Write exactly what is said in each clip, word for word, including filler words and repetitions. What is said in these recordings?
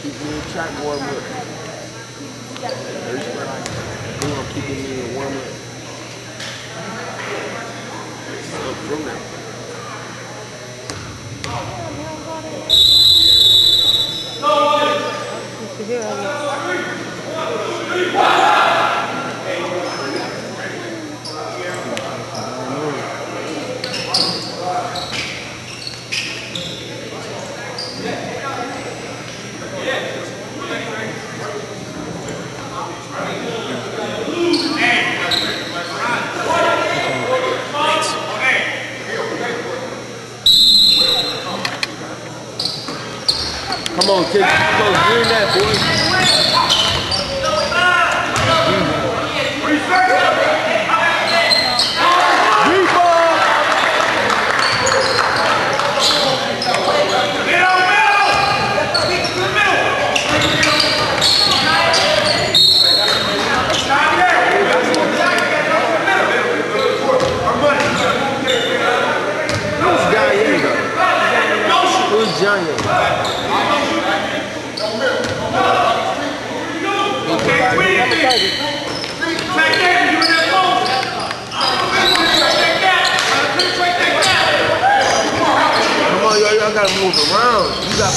Keep me in track warm up. There's where I am keeping me in warm up. So from now. Come on, kid. Come on, green that, boy. Who's Johnny? Come on, y'all, y'all gotta move around. You got.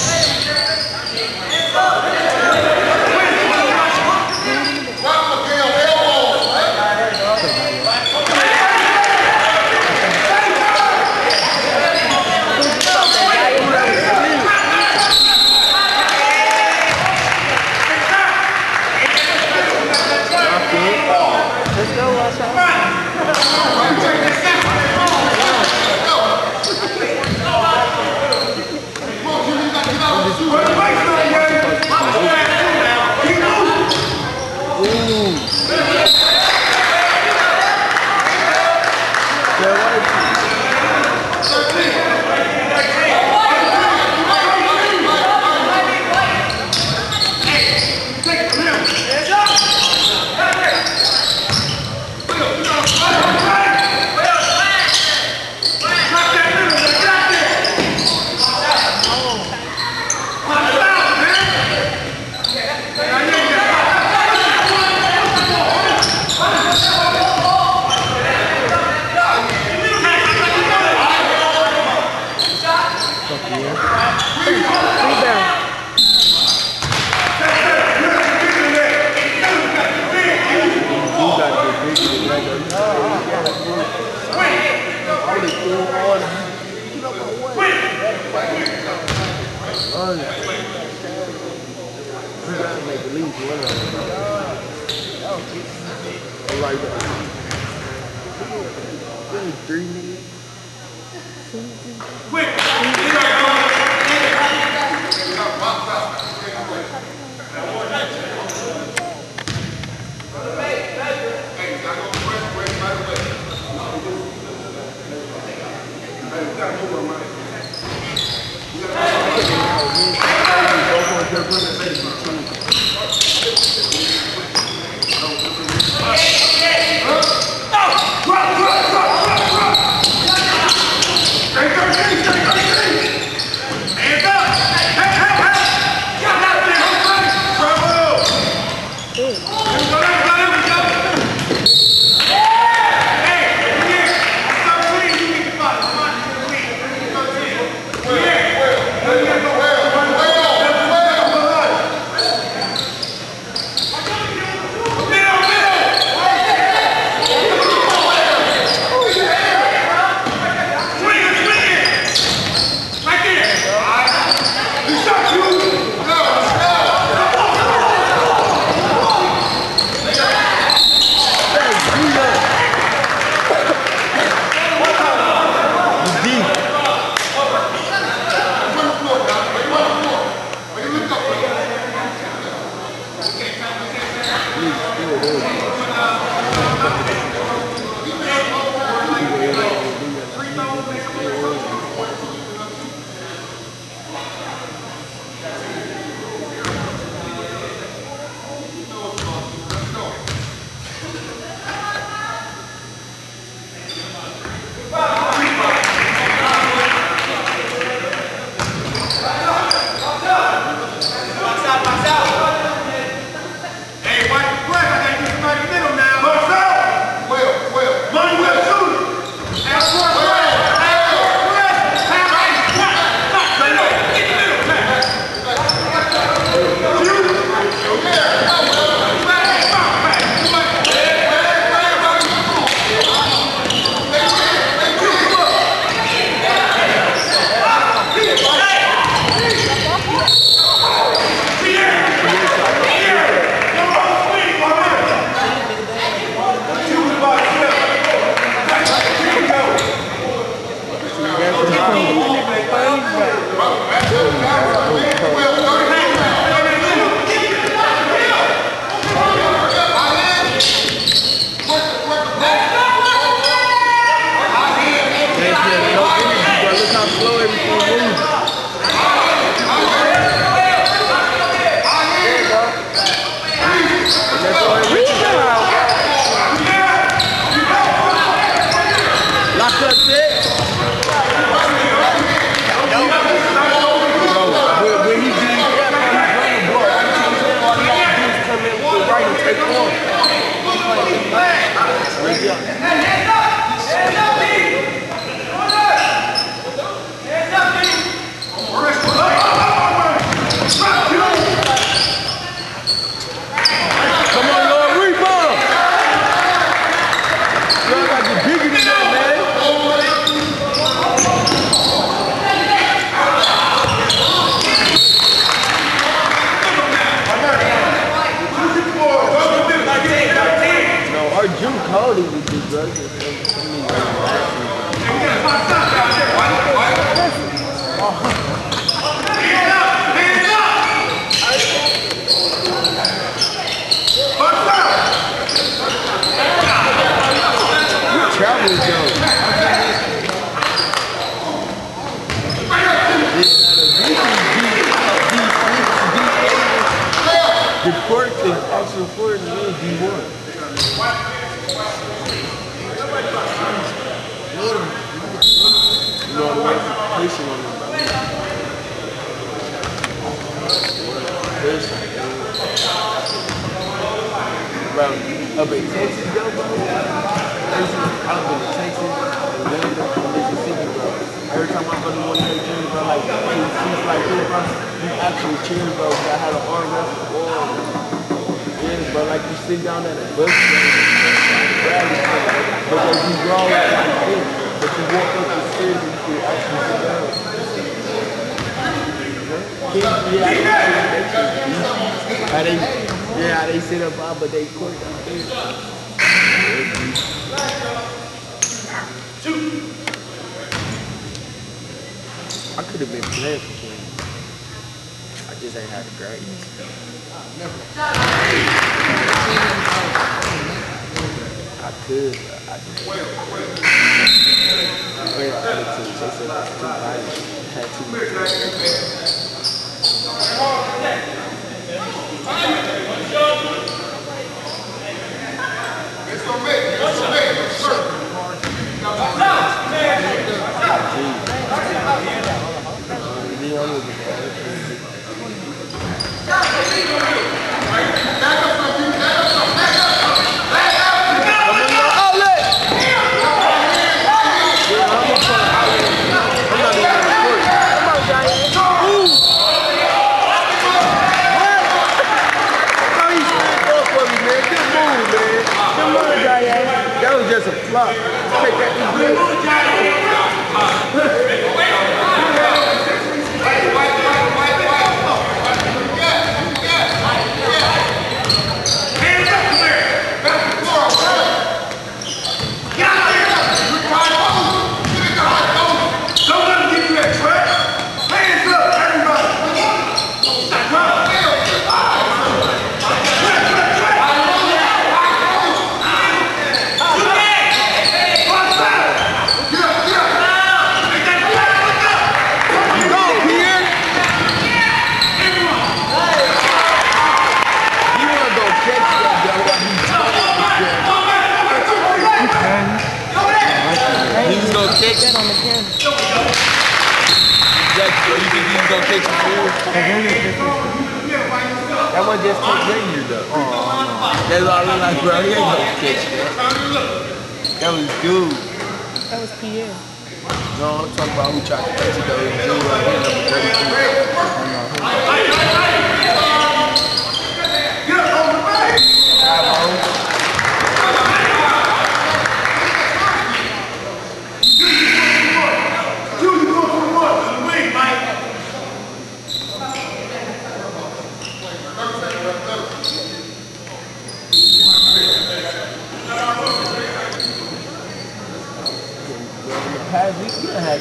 Past week, we done had two decent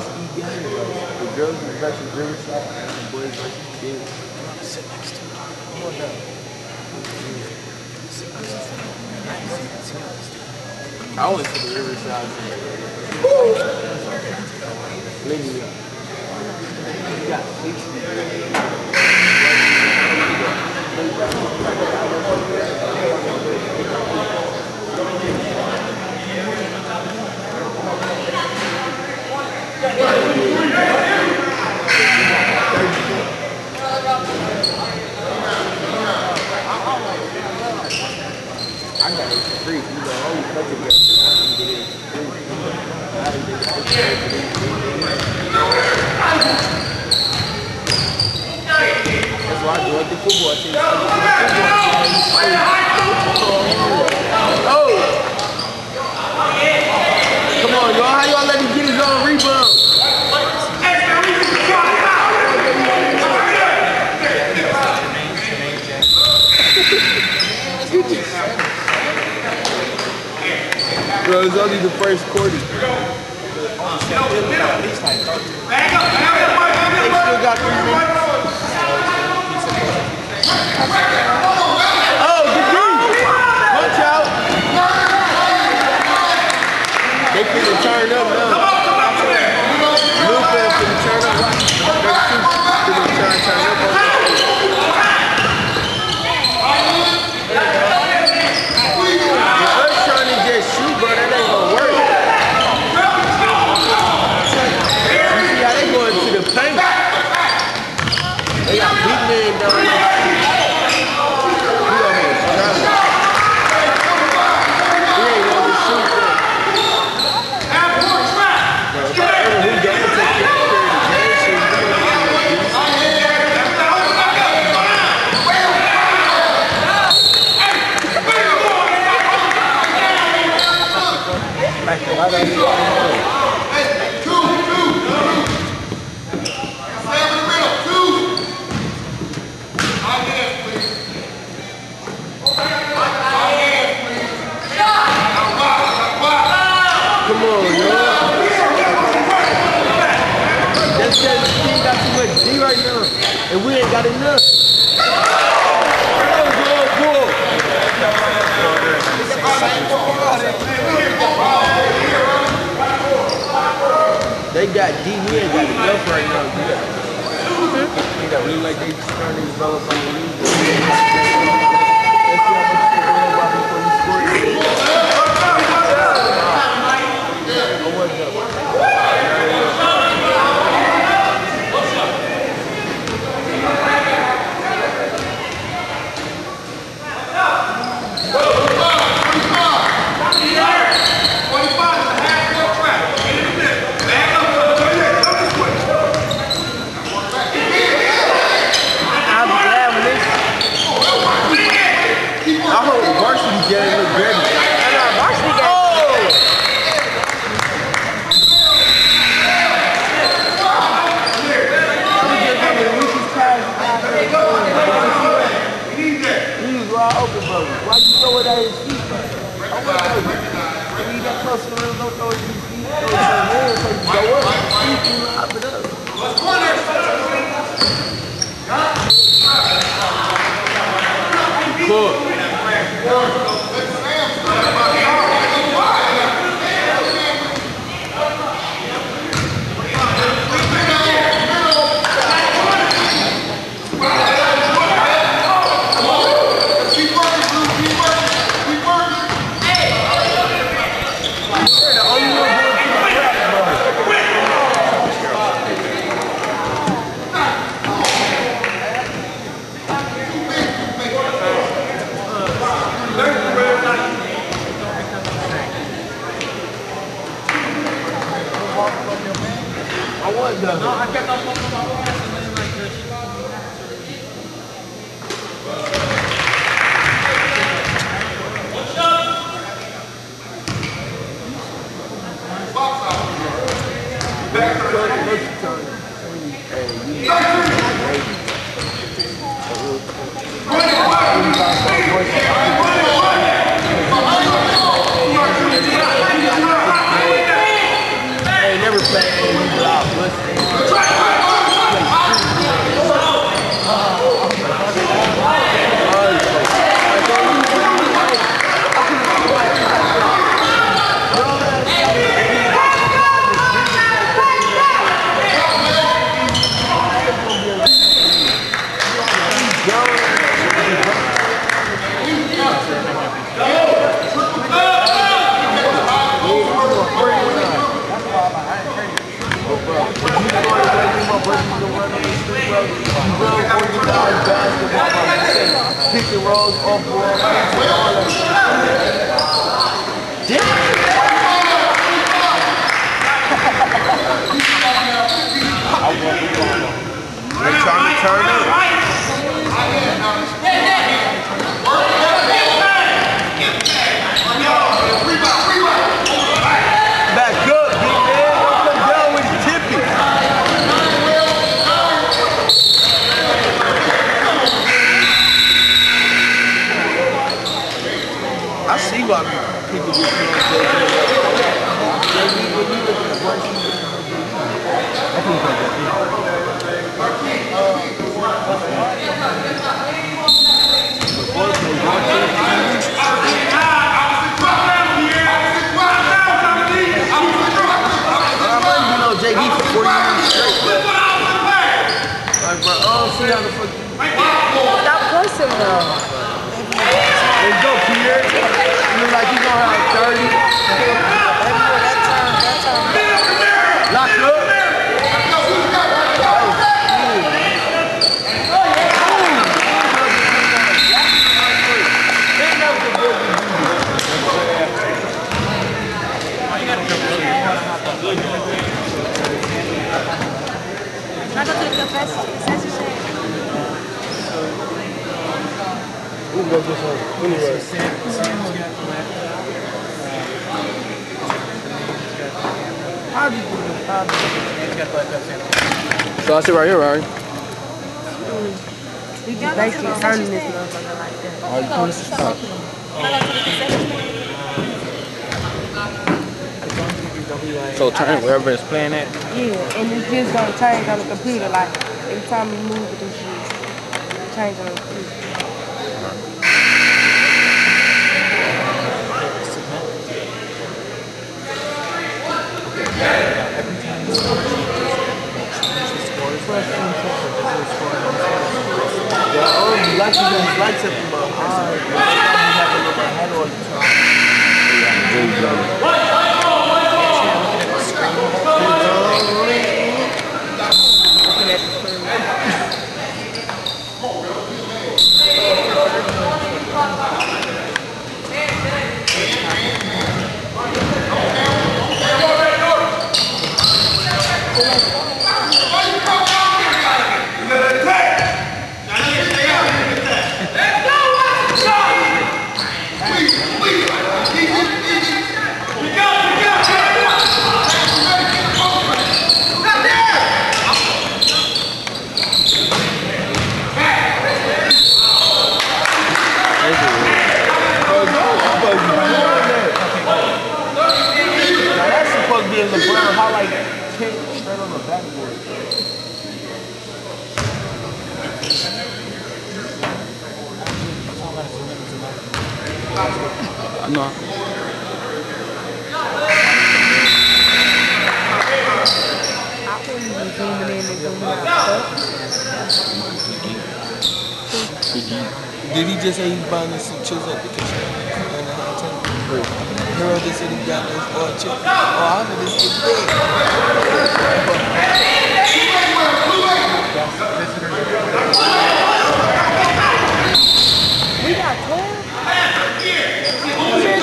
speed game. The girls versus Riverside and the boys versus kids. Sit next to me. Come on down. I went to the Riverside game. Lindy up. You got sixty. I got it for free. You know, only touch it and get it for free. That's why I do it the football team. Oh! Come on, y'all. How y'all let him get his own rebound? Bro, it's only the first quarter. Back up, back up, they still got three minutes. Oh, good game. Punch out. They finna turn up now. Rufus finna turn up. They're finna turn up on that. Trying to just shoot, bro, that ain't gonna work. You see how they going to the paint? They got big men down there. He almost dropped it. He ain't gonna shoot that. Bro, if I ever who don't take care of the game, shit, you know Why don't you hey, two, two. Stay in the middle, two. On hands, please. On hands, please. Come on, y'all. That's because the team got too much D right now, and we ain't got enough. They got D, we ain't got enough right now. Mm-hmm. They got really like they just starting to develop on the league. Let's see how much they worry about before we score. Oh, what's up? Jalenn look good. I know, varsity game. Oh! He was wide open, bro. Why you throw it at his feet, bro? I want to know. When you got close to the rim, don't throw it at his feet. Throw it at his hands so you go up. You can lob it up. Let's corner. Cool. No, I kept on talking about what Hey, never play. Pick and rolls, off ball, all that shit. They're trying to turn up. Back up, big man. Don't come down with the tippy. I see why people get killed. I think J V for four years straight. Like, bro, oh, see how the fuck you... Stop pushing, though. There you go, Pierre. You look like you gonna have thirty. That time, that time. Lock up. Can I go to the confession? We can go this one. Anyway. How do you do this? How do you do this? So I sit right here, right? We basically turning this motherfucker like that. Oh, you doing this stuff? So turn wherever it's playing at? Yeah, and it's just gonna change on the computer. Like every time we move it, it's just change on the computer. Yeah, oh, you like you guys like something about hard. You have a little head all the time. There you go. LeBron highlight kick straight on the backboard. I know. Did he just say he's buying us some chips at the kitchen? And the Hampton? Girl just said he got us all chips. Oh, I know this is big. We got twelve? Where's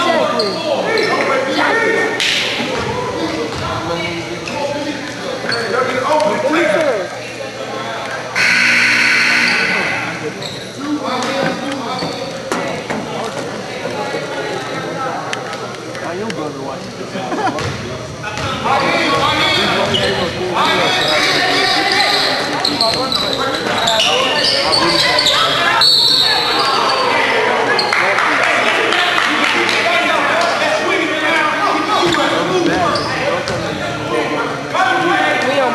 your brother watching this.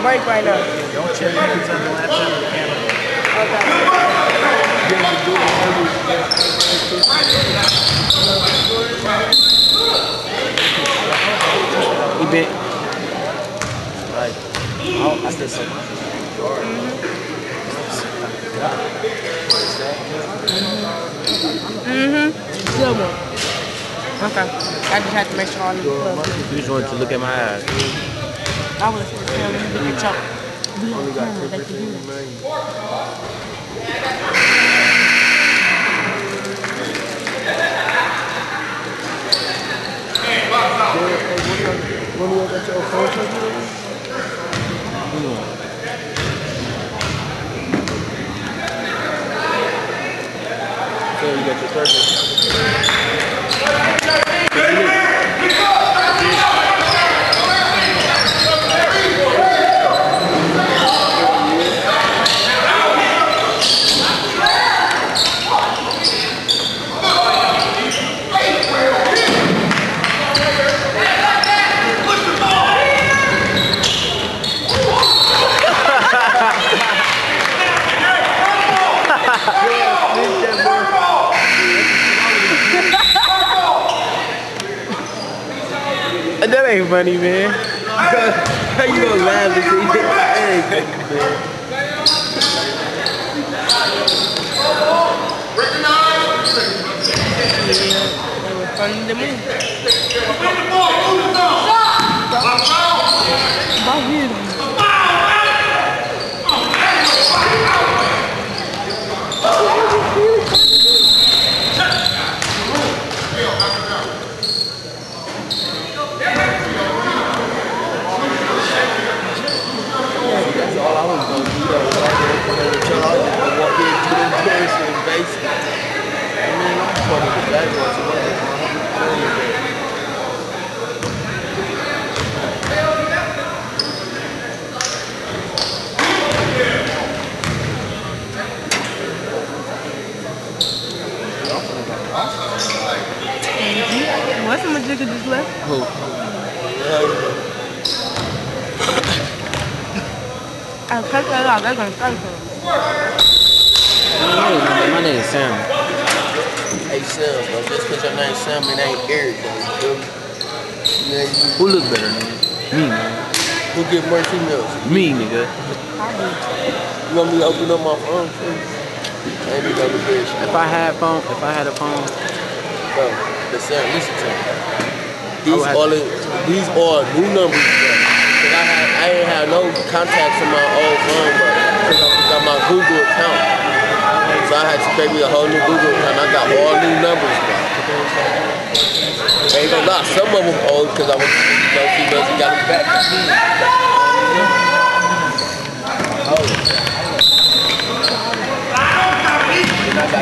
break right now. Don't check hands on the laptop or the camera. Okay. He been like, oh, I did something. Mm-hmm. Good one. Okay. I just have to make sure all the clubs. You just wanted to look at my eyes. I would have said, tell them to get chopped. We on camera, they can do it. When we got your phone taken? So you got your purpose. That ain't funny, man. How you gonna laugh and say that ain't funny, man? They were funny to me. About you. All I was gonna do though, was walk in, do them tours and basic. I mean, I'm fucking the bad ones, so what is What's the majigga just left? Who? I'll cut that off. They're going to start for them. My name is Sam. Hey Sam, bro, just because your name's Sam, it ain't Eric, though, you feel me? Yeah, you, Who look better, nigga? Me, man. who get more females? Me, nigga. You want me to open up my phone, please? I ain't even know the bitch. If I had phone, if I had a phone, Bro, but Sam, listen to me. These I all, these are new numbers, bro. Cause I had, I ain't had no contacts in my old phone, bro. Cause I got my Google account. So I had to create me a whole new Google account. I got all new numbers, bro. Ain't gonna lie, some of them old cause I was, you know, females and got them back. Oh. And I got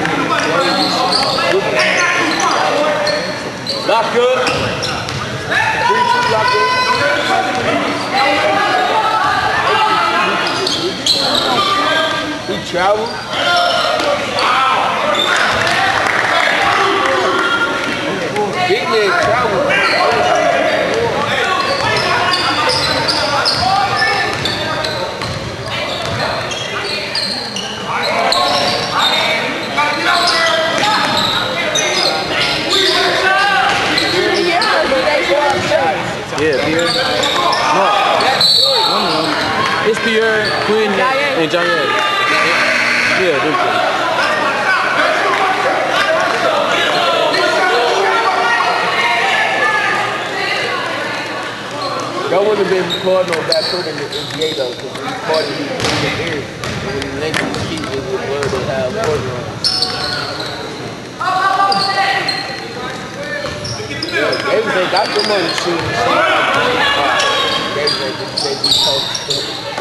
Lock good. Three, two, lock good. He traveled. Big man traveled. yeah, Pierre. No, one of them. It's Pierre, Quinn, and Jalenn. Yeah, them two. That wouldn't have been recording on that foot in the N B A though, because we recorded in the air. And when you link these feet, it was where they have quarter on. Yeah, Davis ain't got them on the shoe. Davis ain't just say we posted.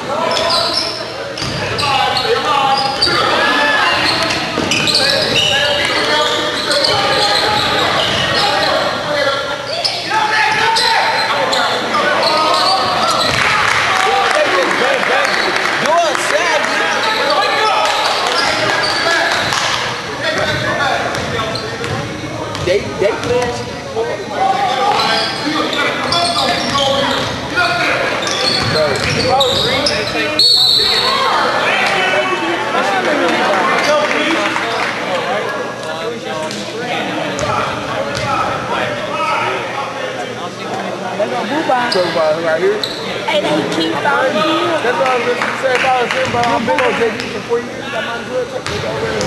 They, they playing. Bro, bro, Right here. Hey, they keep on you. That's what I was going to say about us. I've been on J D for four years. I might as well take it over.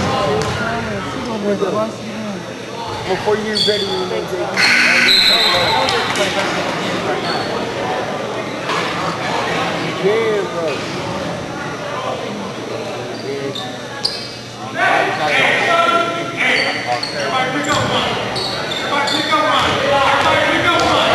For four years better than J D. Yeah, bro. Everybody pick up one. Everybody pick up one. Everybody pick up one.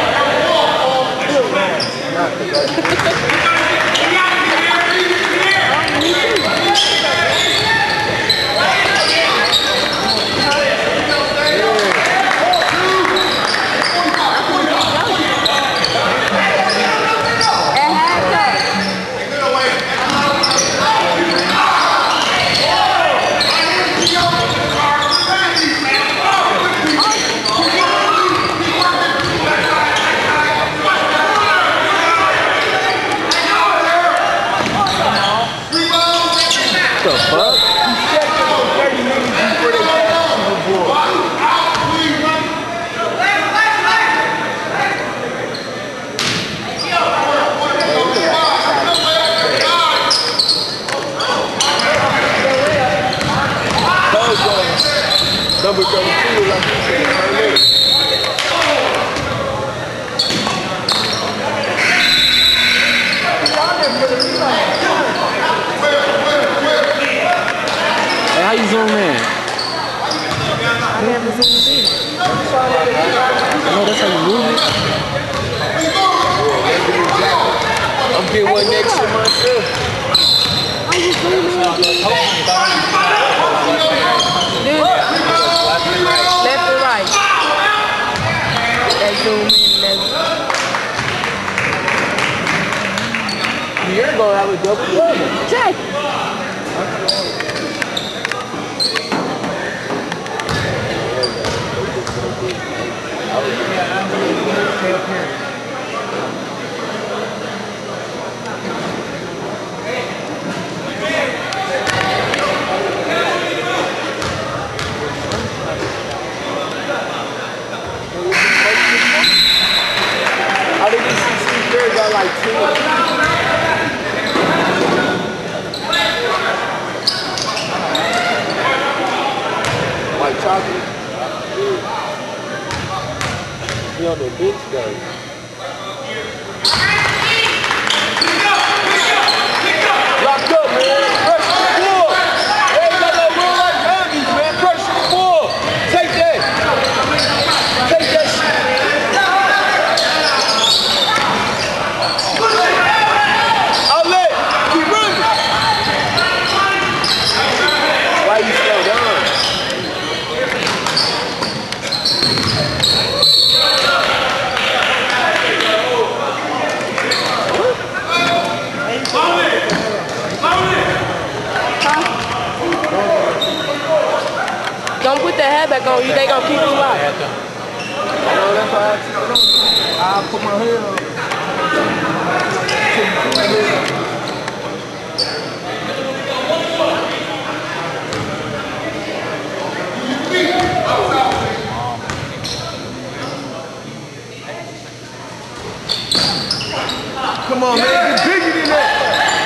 Number thirty-two, like you said, right Hey, how you zoom in? I never zoomed in. I know that's how you move it. I'm getting one next to myself. How you zooming in? Left and right. That zoom in, that You're going to have a double level. check. I think these sixteen players got like two. White chocolate. He on the bench though. Locked up, man. Pressure the ball. Hey, got that run like Hammies, man. Pressure the ball. Take that. Take that shit. Outlet. Keep running. Why you slow down? Don't put that hat back on you, they gonna keep you locked. You know, that's why I, I put my head on. Come on, man, get bigger than that.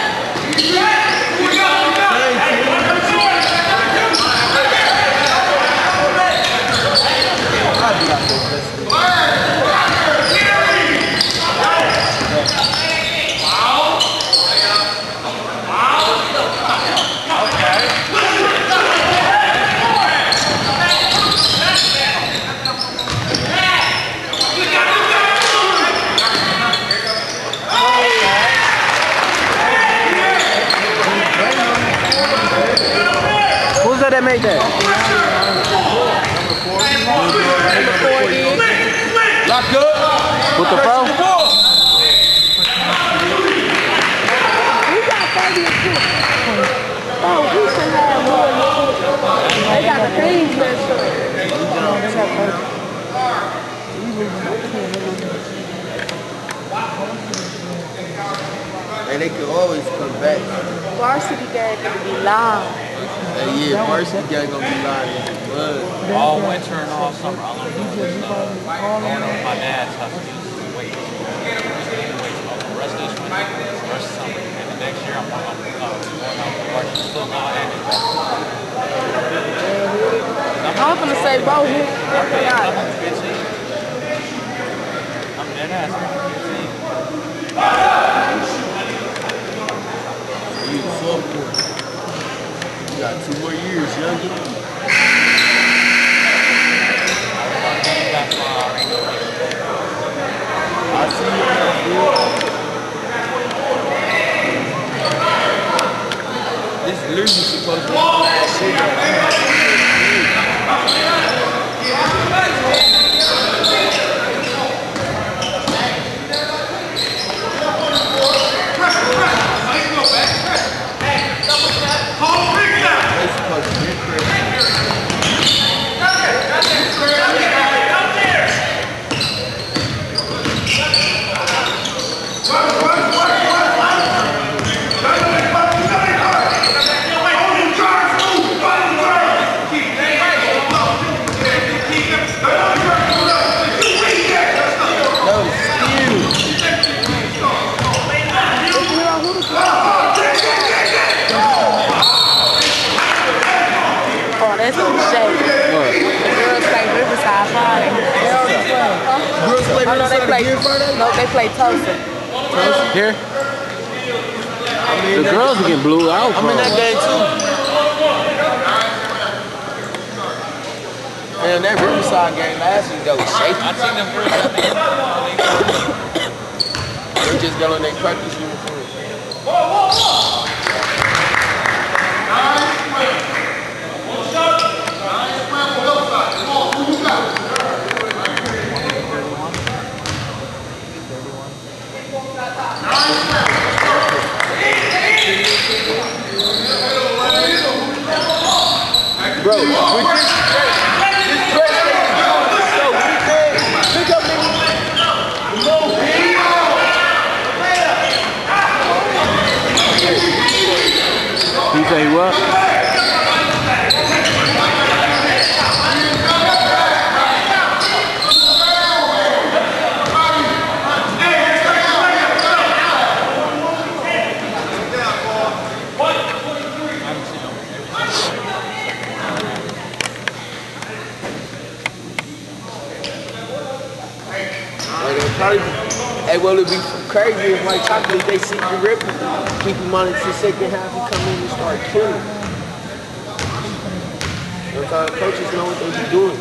Who's that that made that? Locked up. With the pro? We got thirty and two. Oh, we should have more. They got the things messed up. They got thirty. And they can always come back. Varsity game gonna be long. Hey, yeah, varsity game gonna be live in the mud. All winter and all summer. I'm gonna do this stuff. Going over my dad's house to do some weights. The rest of this winter, the rest of summer. And the next year, I'm going to uh, going out to varsity still now and in I'm gonna say both here. I'm fifteen. I'm dead ass. I'm fifteen. You sophomore. You got two more years, younger. I see you now, dude. This literally supposed to be the last year. That's some shade. What? The girls play Riverside Friday. They already play. Huh? Girls play oh, no, they Riverside play again Friday? No, they play Tulsa. Tulsa? Here? I mean, the girls are getting blew out. I'm in that game too. Man, that Riverside game last week, that was shaky. I seen them girls at the end. They just got on their practice uniform. Bro, with this this press thing is doing this so weekend. Pick up, nigga. No, You say what? Hey, well, it'd be crazy if White Chocolate, they see the rip, keep him on into the second half and come in and start killing. Sometimes coaches know what they be doing.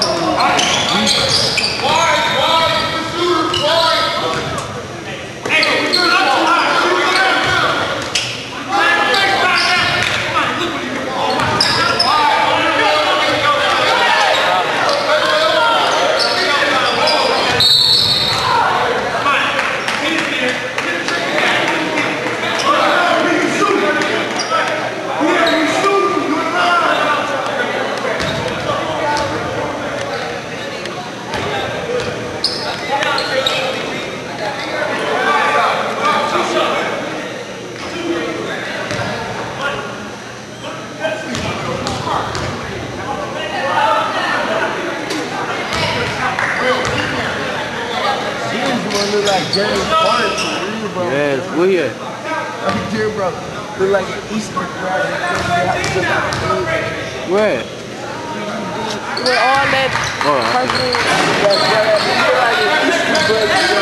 Yes, where you at? I'm here, bro. Look like an Easter brother. Where? With all that Oh, purple. that's right. Look like an Easter brother.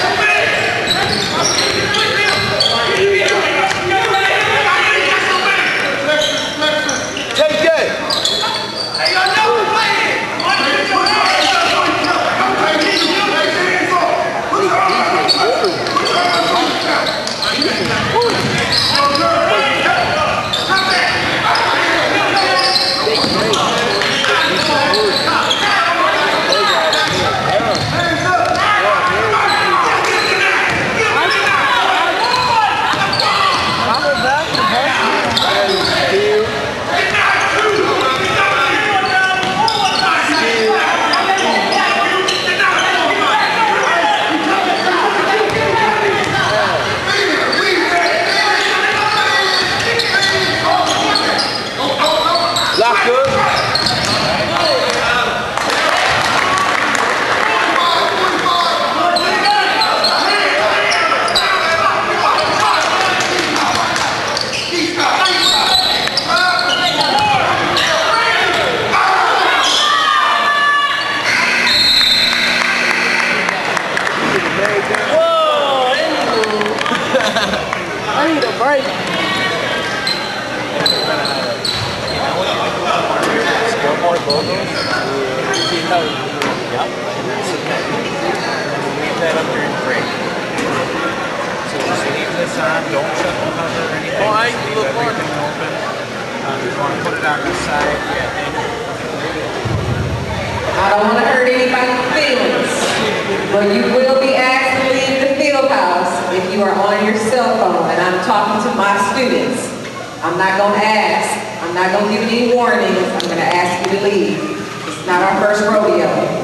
Take that. Hey, y'all know we're playing. I don't want to hurt anybody's feelings, but you will be asked to leave the field house if you are on your cell phone, and I'm talking to my students. I'm not going to ask, I'm not going to give any warnings, I'm going to ask you to leave. It's not our first rodeo.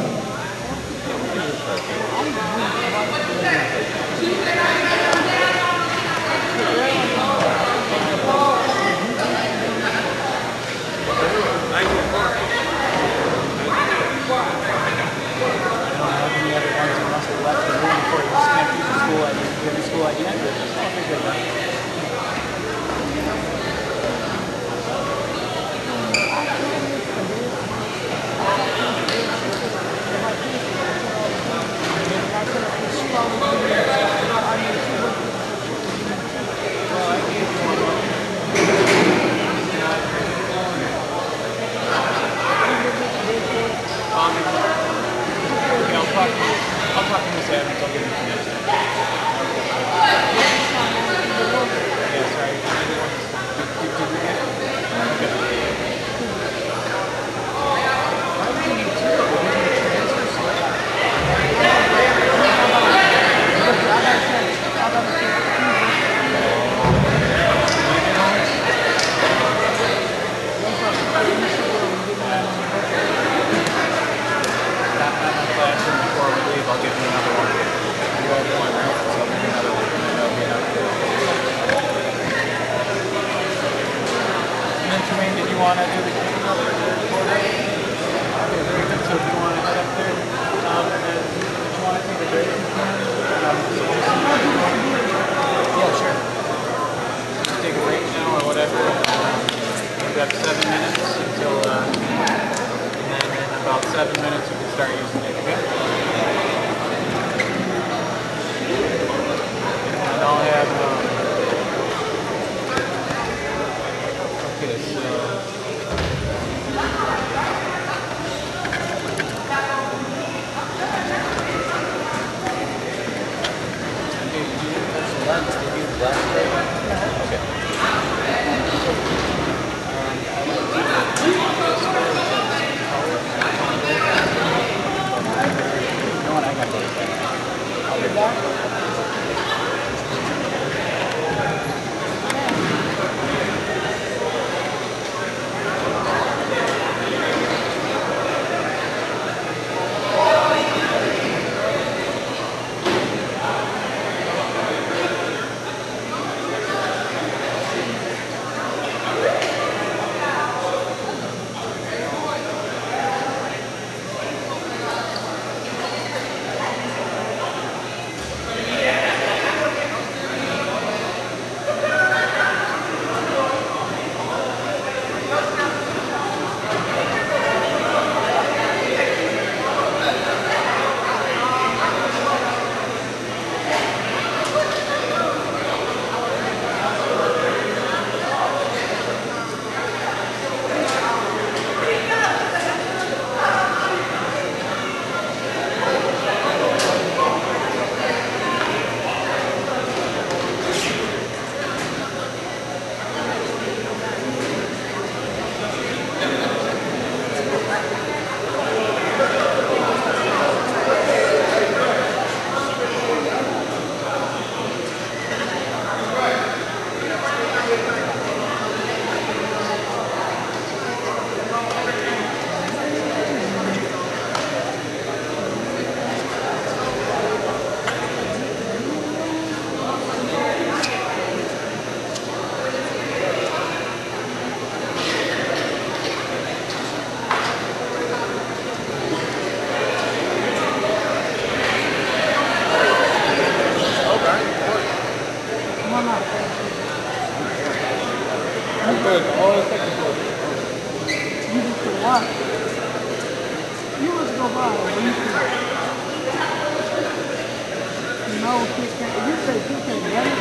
No, Kit Kat. You say Kit Kat better?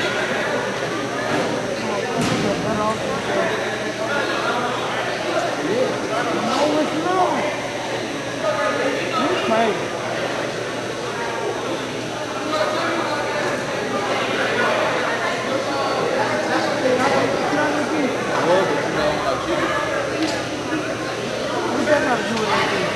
No, it's not. You're crazy. What's that got to do with anything?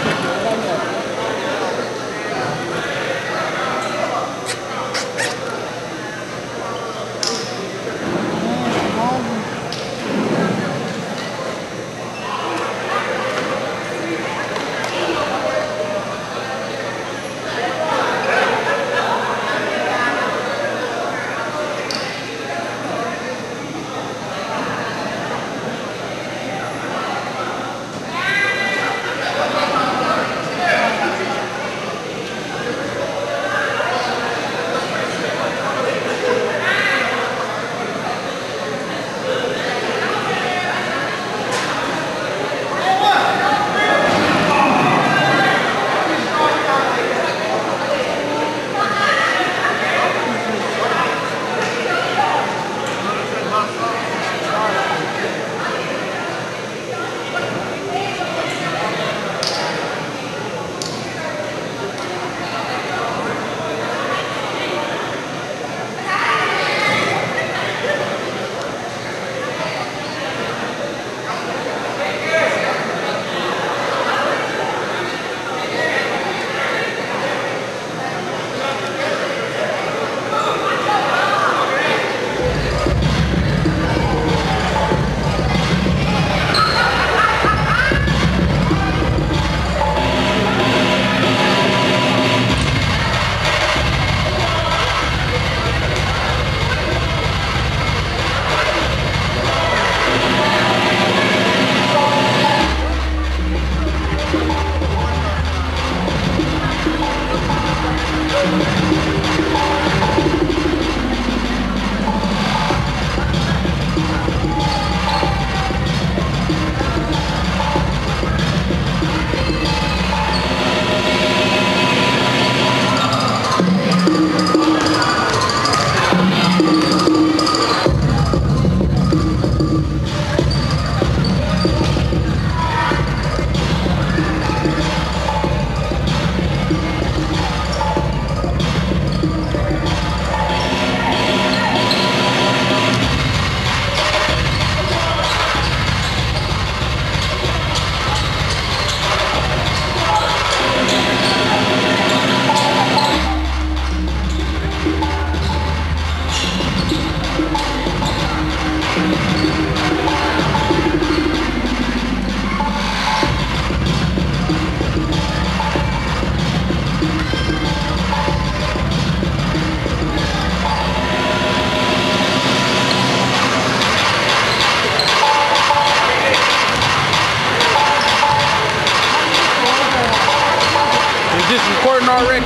Already.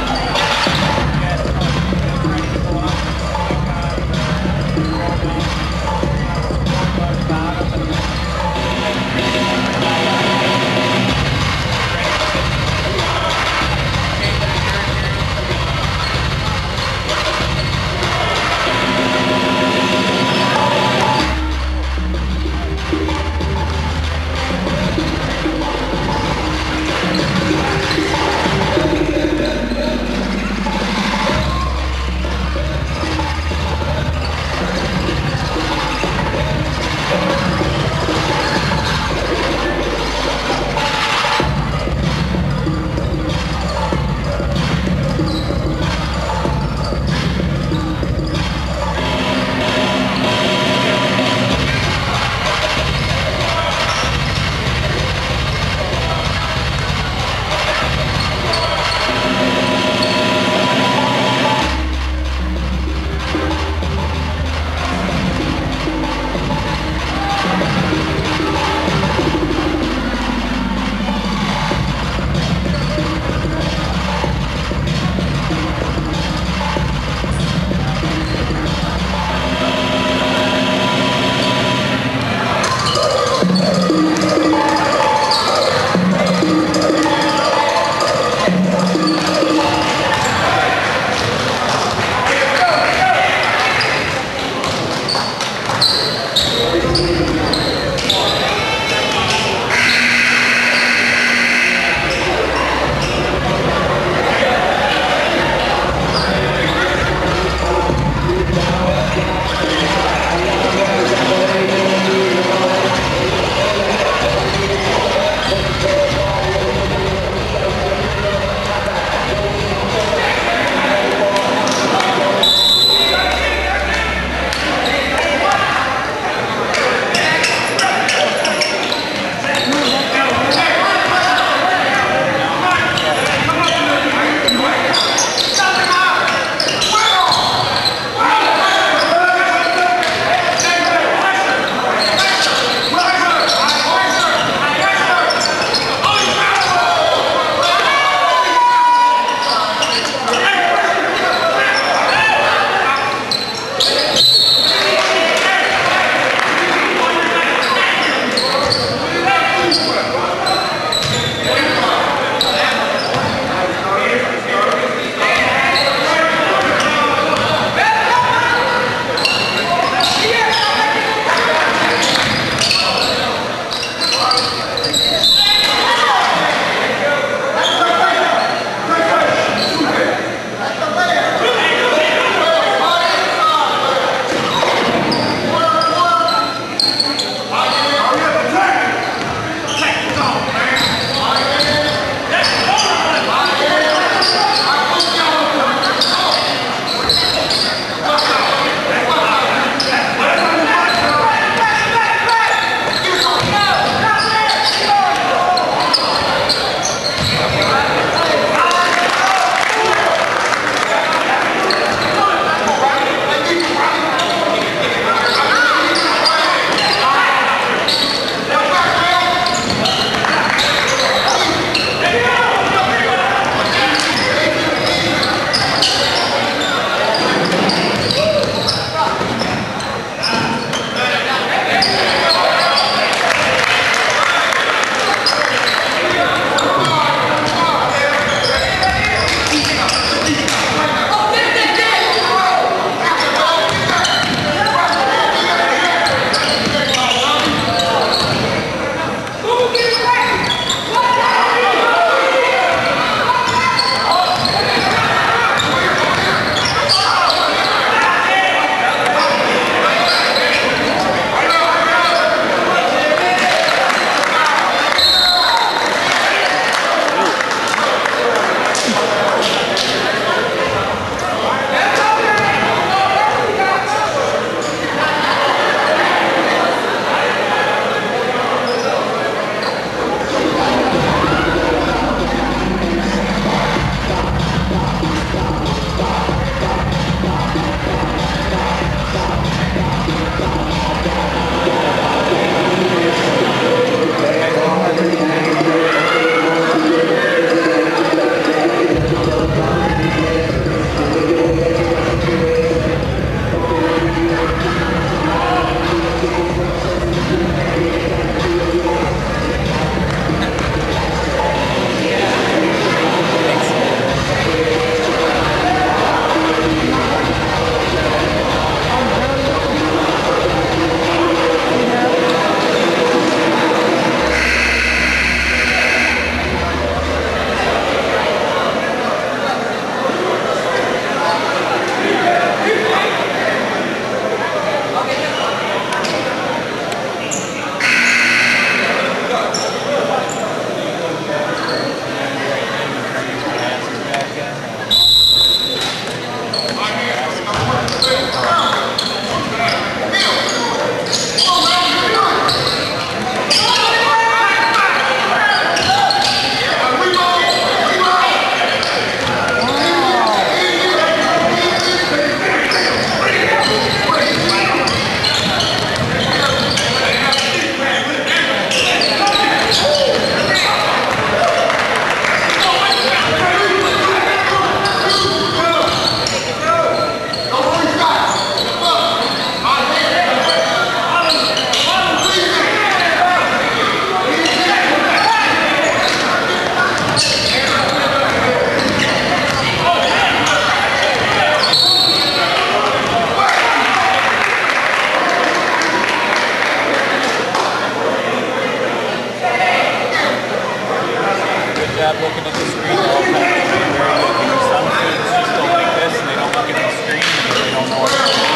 look at the screen all the time. Some students just go like this and they don't look at the screen and they don't know what to do.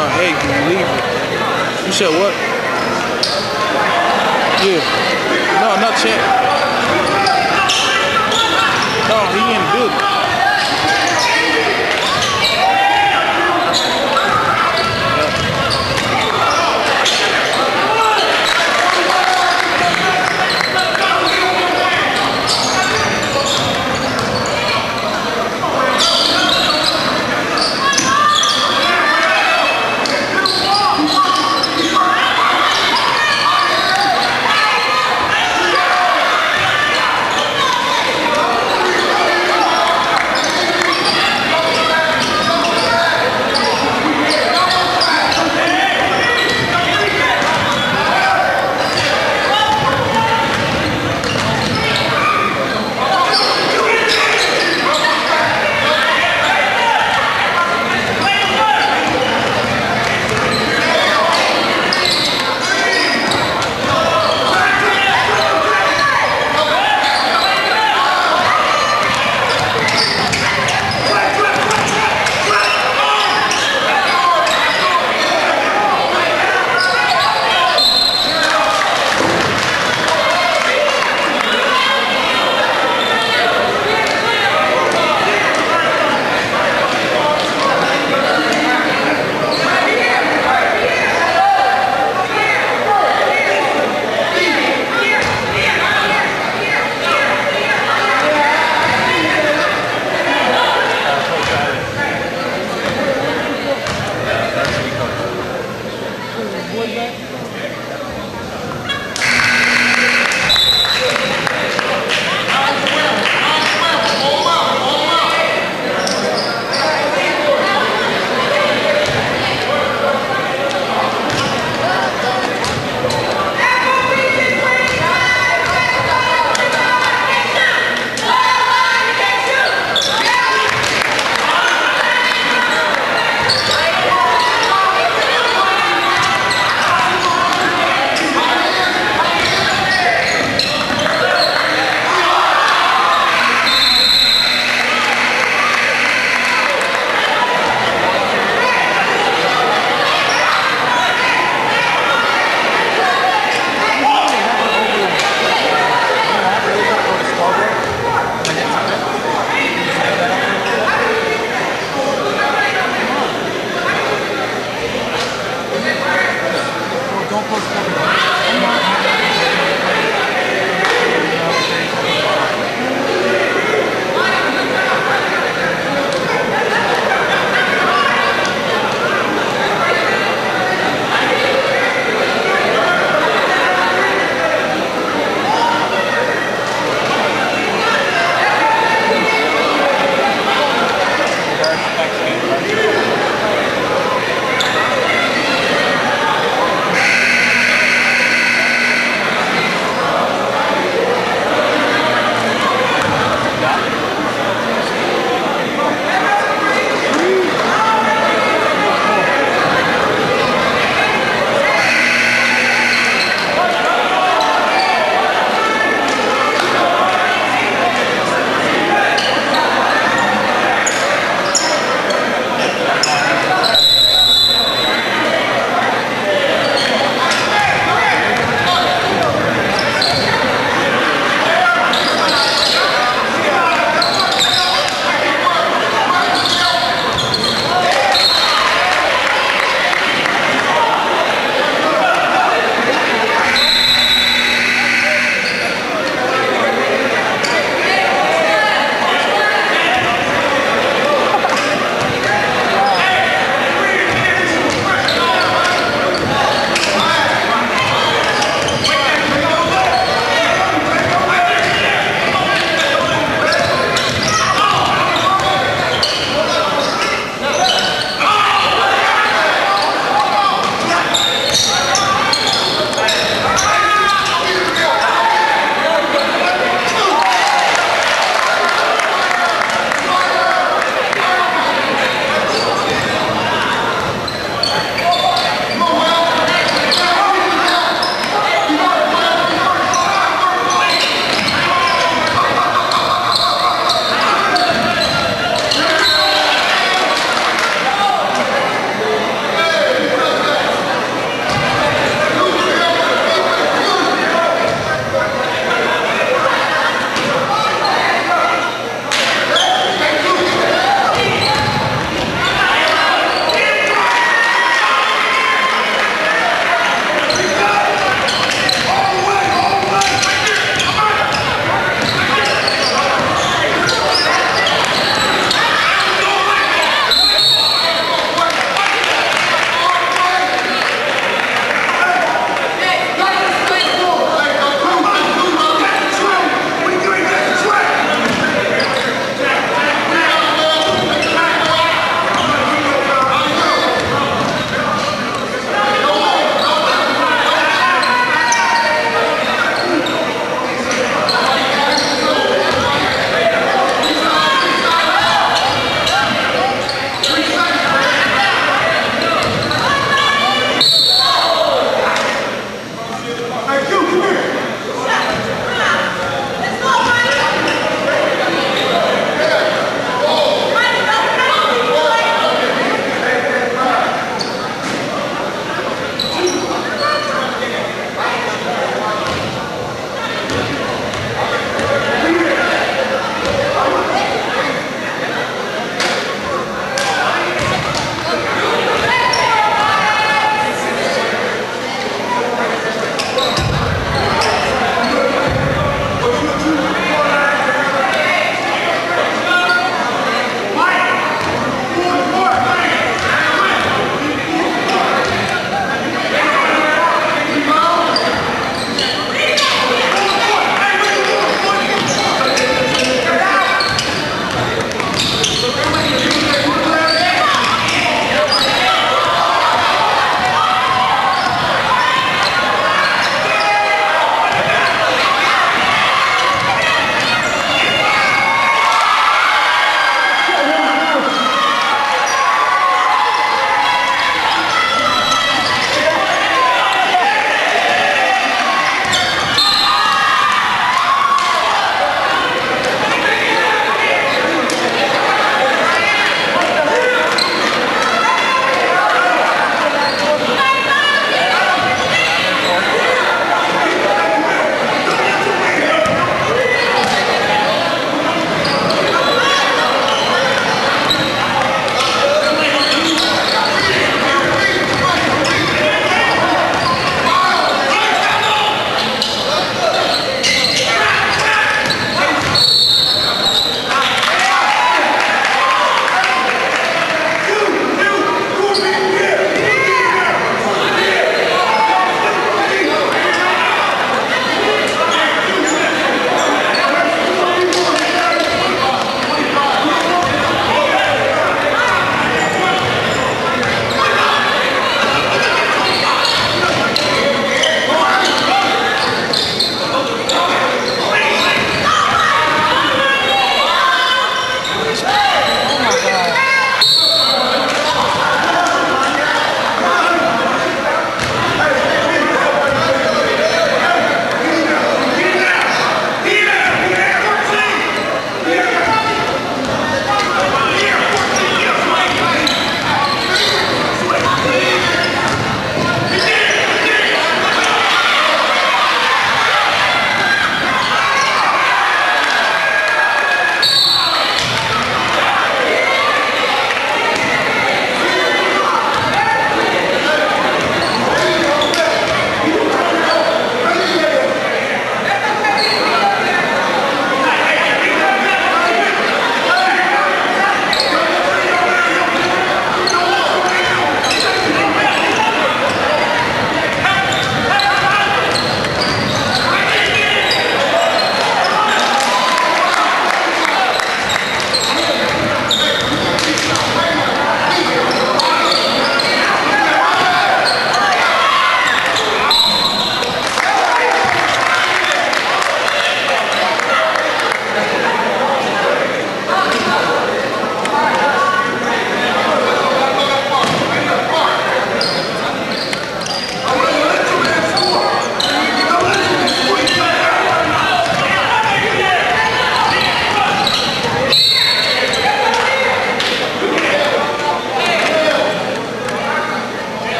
start hating and leaving. You said what? Yeah. No, not yet. No, he in the building.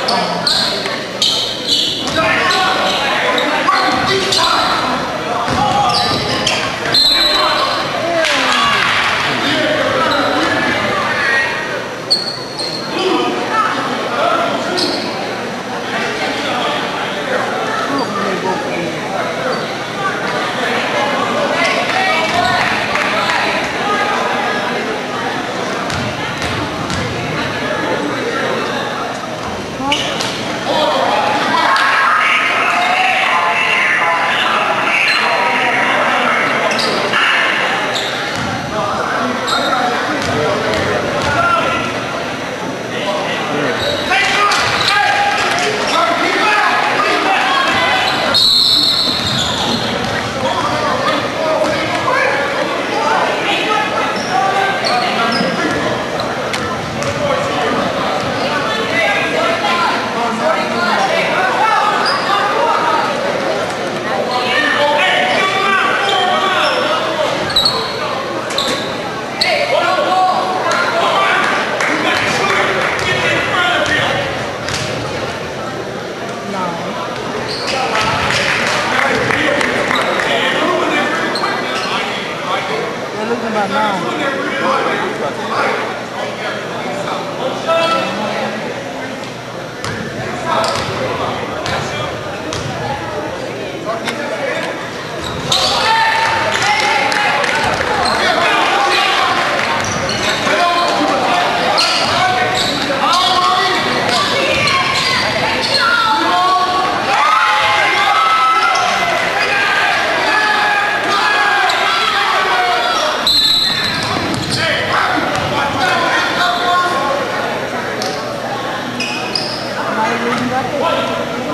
Not even